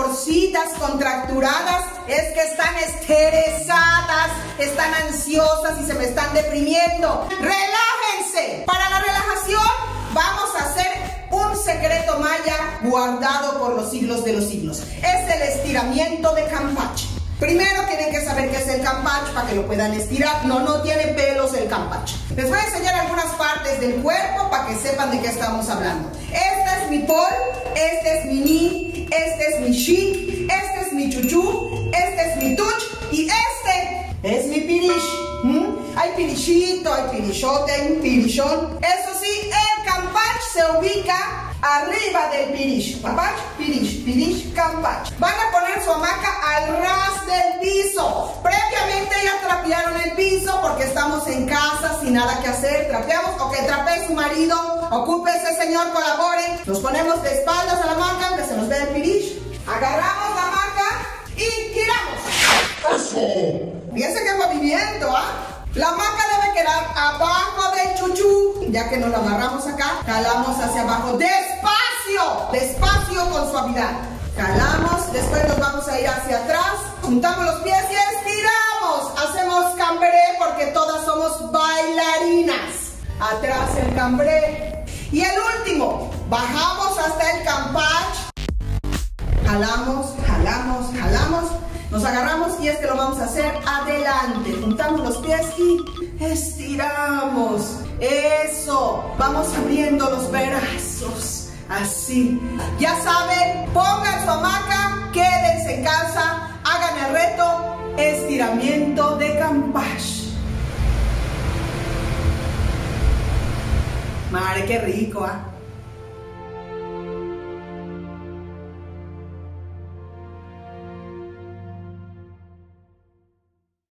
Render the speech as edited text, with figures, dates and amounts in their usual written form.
cositas contracturadas es que están estresadas, están ansiosas y se me están deprimiendo. ¡Relájense! Para la relajación vamos a hacer un secreto maya guardado por los siglos de los siglos. Es el estiramiento de Campeche. Primero tienen que saber qué es el Campeche para que lo puedan estirar. No tiene pelos el Campeche. Les voy a enseñar algunas partes del cuerpo para que sepan de qué estamos hablando. Este es mi pol, este es mi ni, este es mi shi, este es mi chuchú, este es mi tuch y este es mi pirish. Hay pirishito, hay pirishote, hay un pirishón. Eso sí, el Campeche se ubica arriba del pirish. Campeche, pirish, pirish, Campeche. Van a poner su hamaca al ras del piso. Previamente ya trapearon el piso porque estamos en casa sin nada que hacer. Trapeamos, o que trapee su marido, ocúpese señor, colabore. Nos ponemos de espaldas a la hamaca, que se nos vea el pirish. Agarramos la hamaca y tiramos. ¡Eso! Fíjense qué movimiento, La hamaca debe quedar abajo del chuchú. Ya que nos lo agarramos acá, jalamos hacia abajo. ¡Despacio! Despacio con suavidad. Jalamos, después nos vamos a ir hacia atrás. Juntamos los pies y estiramos. Hacemos cambré porque todas somos bailarinas. Atrás el cambré. Y el último, bajamos hasta el Campeche. Jalamos, jalamos, jalamos. Nos agarramos y es que lo vamos a hacer adelante. Juntamos los pies y estiramos. Eso. Vamos abriendo los brazos. Así. Ya saben, pongan su hamaca, quédense en casa, hagan el reto estiramiento de Campeche. Madre, qué rico,